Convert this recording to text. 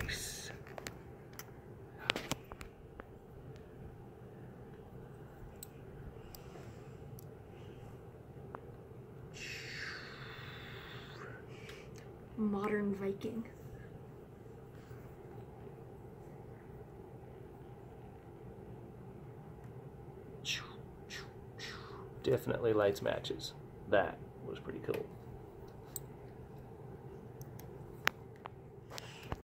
Nice. Modern Viking. Definitely lights matches. That was pretty cool.